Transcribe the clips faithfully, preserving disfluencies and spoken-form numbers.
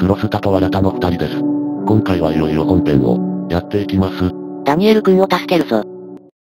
スロスタと新たの二人です。今回はいよいよ本編を、やっていきます。 ダニエル君を助けるぞ。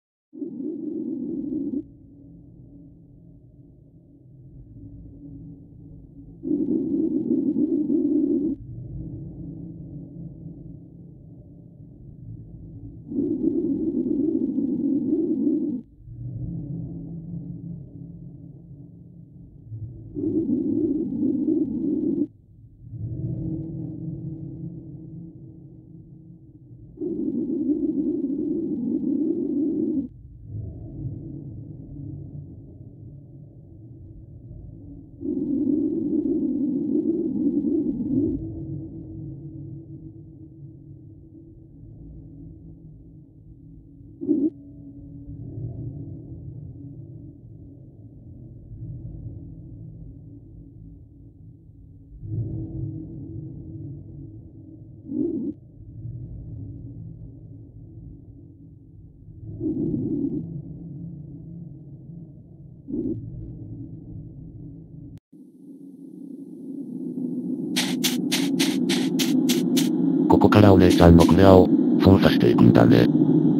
ここからお姉ちゃんのクレアを、操作していくんだね。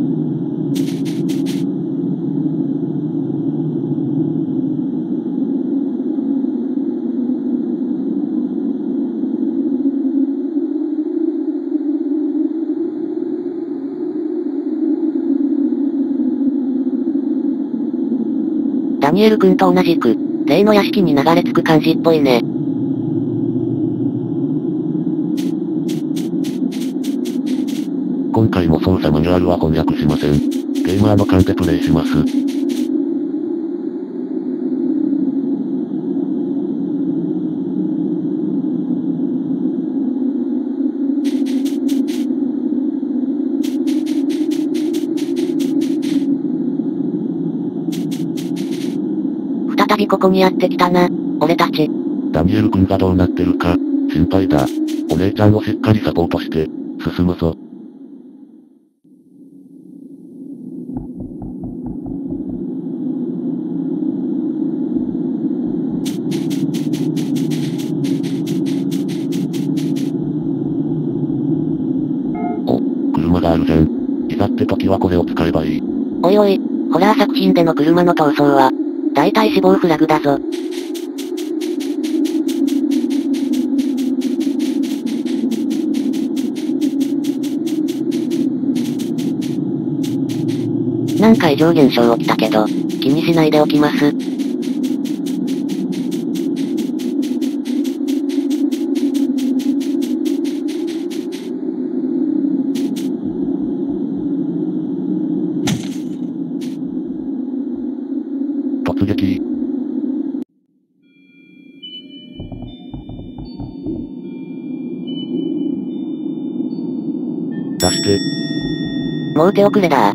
ダニエル君と同じく、例の屋敷に流れ着く感じっぽいね。 今回も操作マニュアルは翻訳しません。ゲーマーの勘でプレイします。 再びここにやってきたな、俺たち。 ダニエル君がどうなってるか、心配だ。お姉ちゃんをしっかりサポートして、進むぞ。お、車があるじゃん。いざって時はこれを使えばいい。 おいおい、ホラー作品での車の逃走は、大体死亡フラグだぞ。なんか異常現象起きたけど、気にしないでおきます。 突撃。出して。 もう手遅れだ。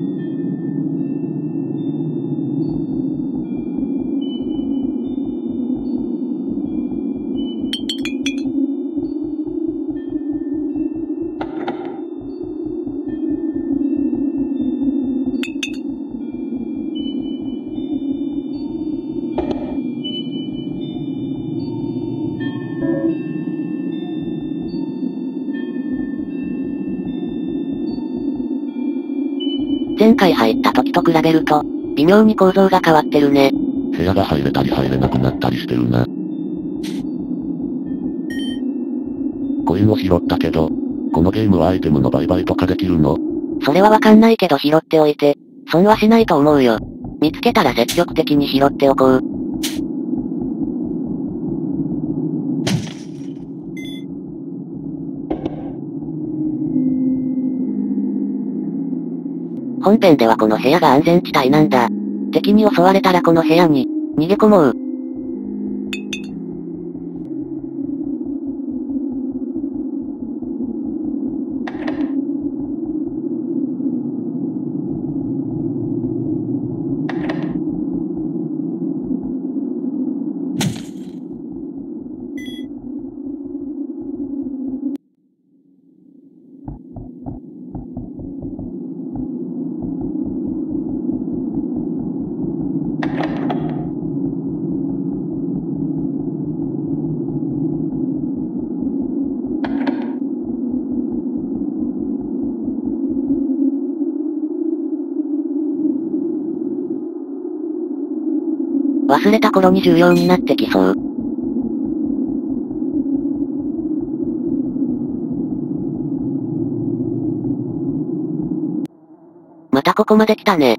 前回入った時と比べると、微妙に構造が変わってるね。 部屋が入れたり入れなくなったりしてるな。コインを拾ったけど、このゲームはアイテムの売買とかできるの？ それはわかんないけど拾っておいて、損はしないと思うよ。見つけたら積極的に拾っておこう。本編ではこの部屋が安全地帯なんだ。敵に襲われたらこの部屋に、逃げ込もう。 忘れた頃に重要になってきそう。またここまで来たね。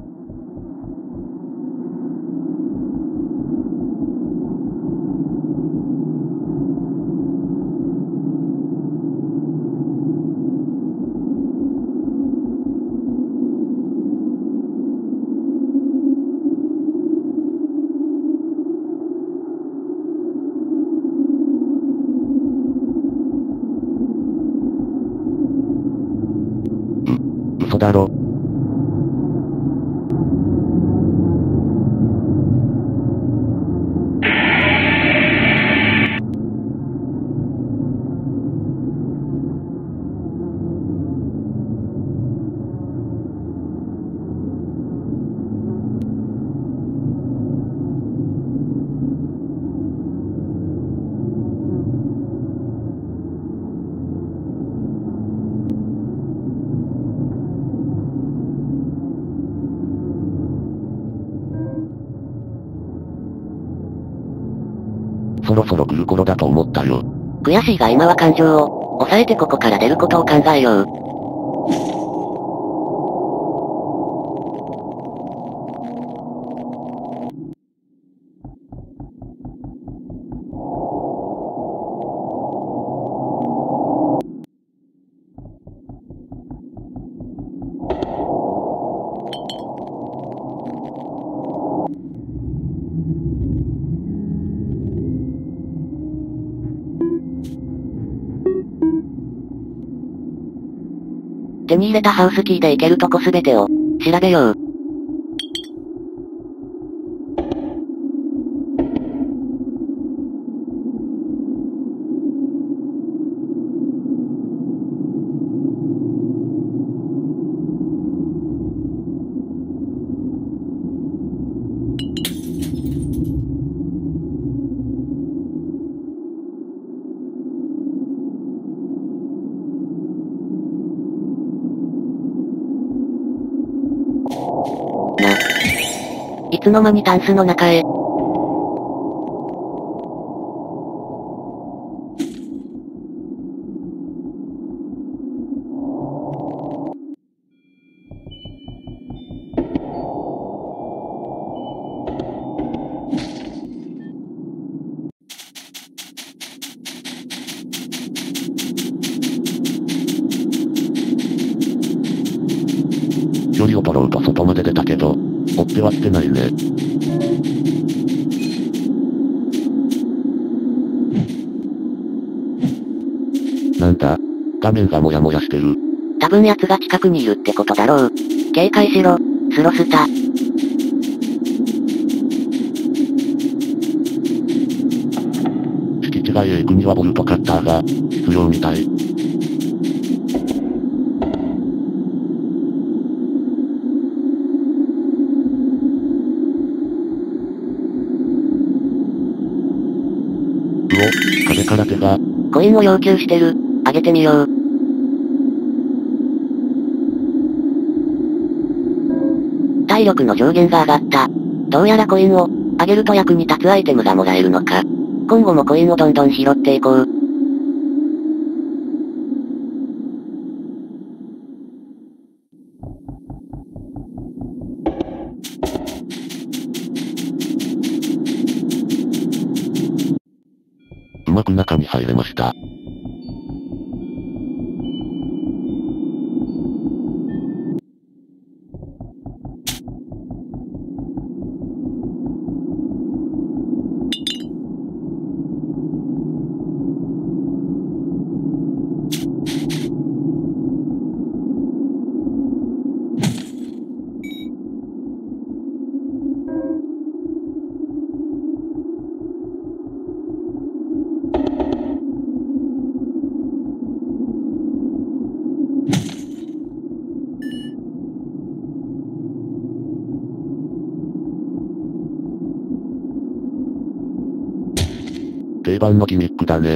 嘘だろ。そろそろ来る頃だと思ったよ。 悔しいが今は感情を、抑えてここから出ることを考えよう。手に入れたハウスキーで行けるとこすべてを、調べよう。な。いつの間にタンスの中へ。 距離を取ろうと外まで出たけど、追っては来てないね。なんだ、画面がモヤモヤしてる。 多分奴が近くにいるってことだろう。警戒しろ、スロスタ。 敷地外へ行くにはボルトカッターが必要みたい。うお、壁から手が。 コインを要求してる。あげてみよう。体力の上限が上がった。どうやらコインを、あげると役に立つアイテムがもらえるのか。今後もコインをどんどん拾っていこう。 うまく中に入れました。定番のギミックだね。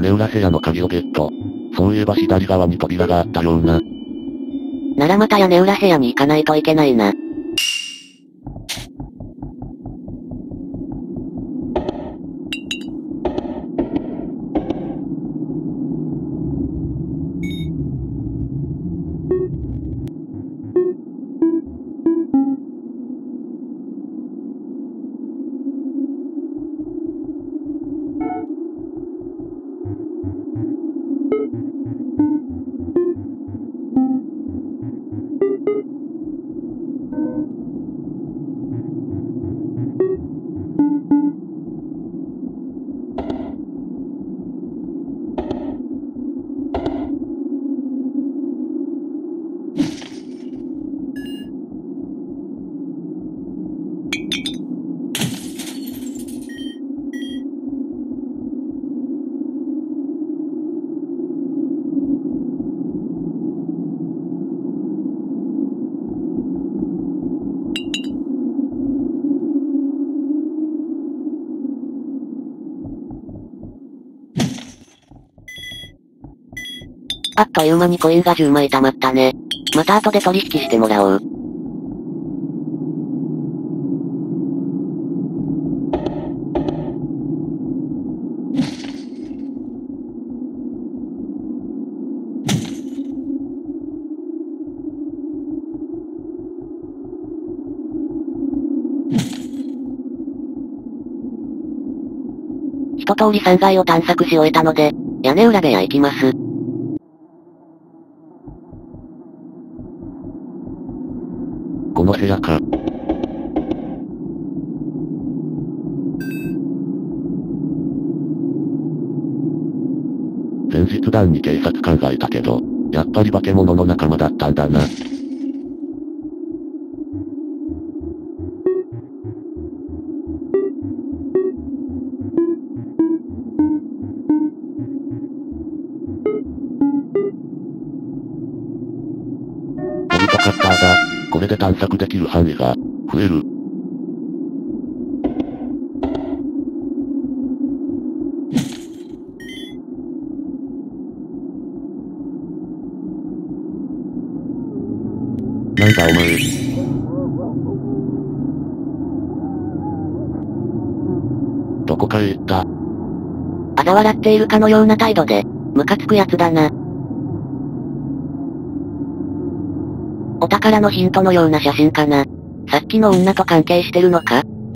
屋裏部屋の鍵をゲット。そういえば左側に扉があったような。 ならまた屋根裏部屋に行かないといけないな。あっという間にコインがじゅうまい貯まったね。また後で取引してもらおう。一通りさんがいを探索し終えたので、屋根裏部屋行きます。 この部屋か。前日談に警察官がいたけど、やっぱり化け物の仲間だったんだな。オルトカッターだ。これで探索できる範囲が増える。なんだお前。どこかへ行った。 嘲笑っているかのような態度で、ムカつくやつだな。お宝のヒントのような写真かな。さっきの女と関係してるのか？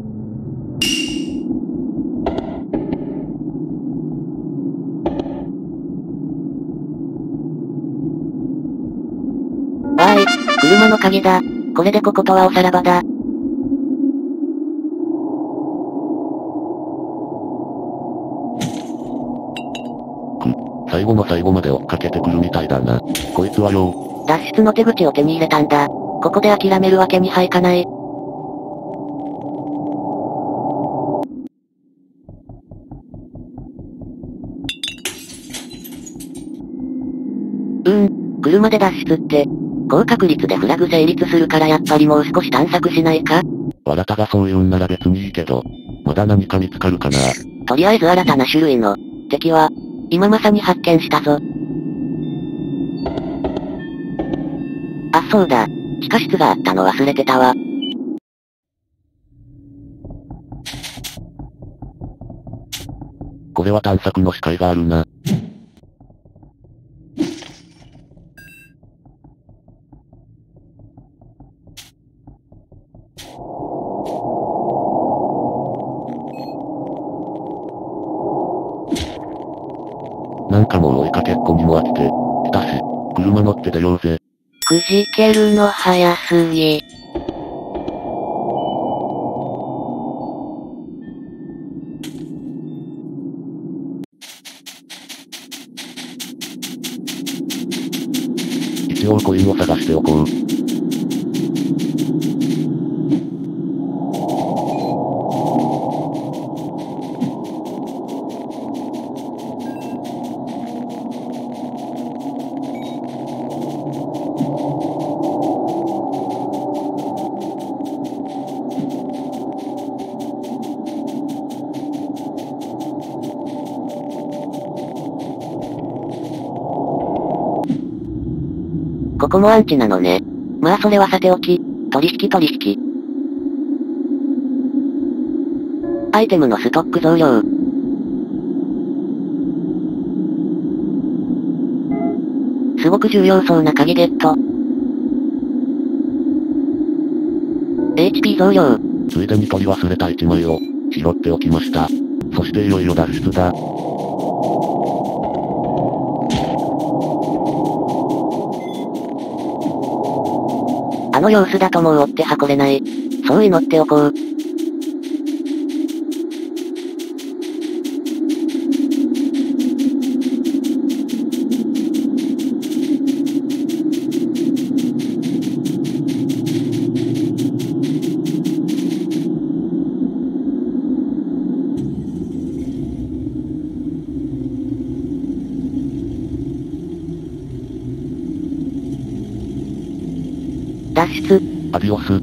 わーい、車の鍵だ。これでこことはおさらばだ。 く、最後の最後まで追っかけてくるみたいだな。こいつはよ。 脱出の手口を手に入れたんだ。ここで諦めるわけにはいかない。うーん、車で脱出って、高確率でフラグ成立するからやっぱりもう少し探索しないか？ わらたがそう言うんなら別にいいけど、まだ何か見つかるかな。 とりあえず新たな種類の敵は、今まさに発見したぞ。あ、そうだ。地下室があったの忘れてたわ。 これは探索の視界があるな。なんかもう追いかけっこにも飽きて、来たし、車乗って出ようぜ。 くじけるの早すぎ。 一応コインを探しておこう。 こもアンチなのね。まあそれはさておき、取引取引。アイテムのストック増量。すごく重要そうな鍵ゲット。エイチピー 増量。 ついでに取り忘れたいちまいを、拾っておきました。そしていよいよ脱出だ。 あの様子だともう追って運べない。そう祈っておこう。脱出。 アディオス。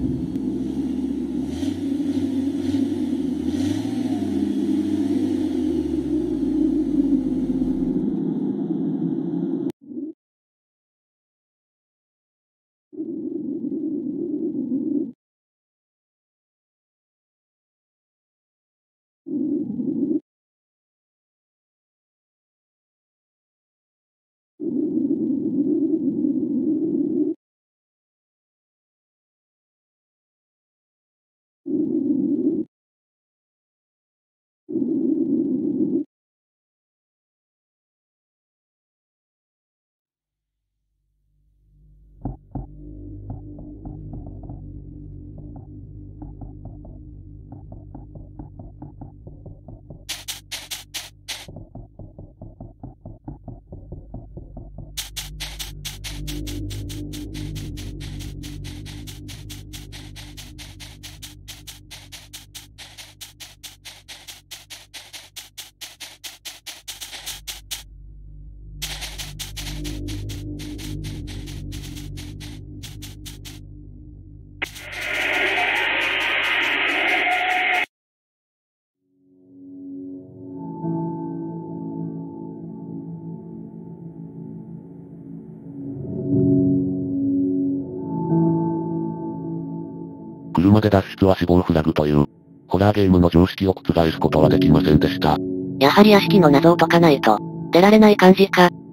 車で脱出は死亡フラグという、ホラーゲームの常識を覆すことはできませんでした。 やはり屋敷の謎を解かないと、出られない感じか。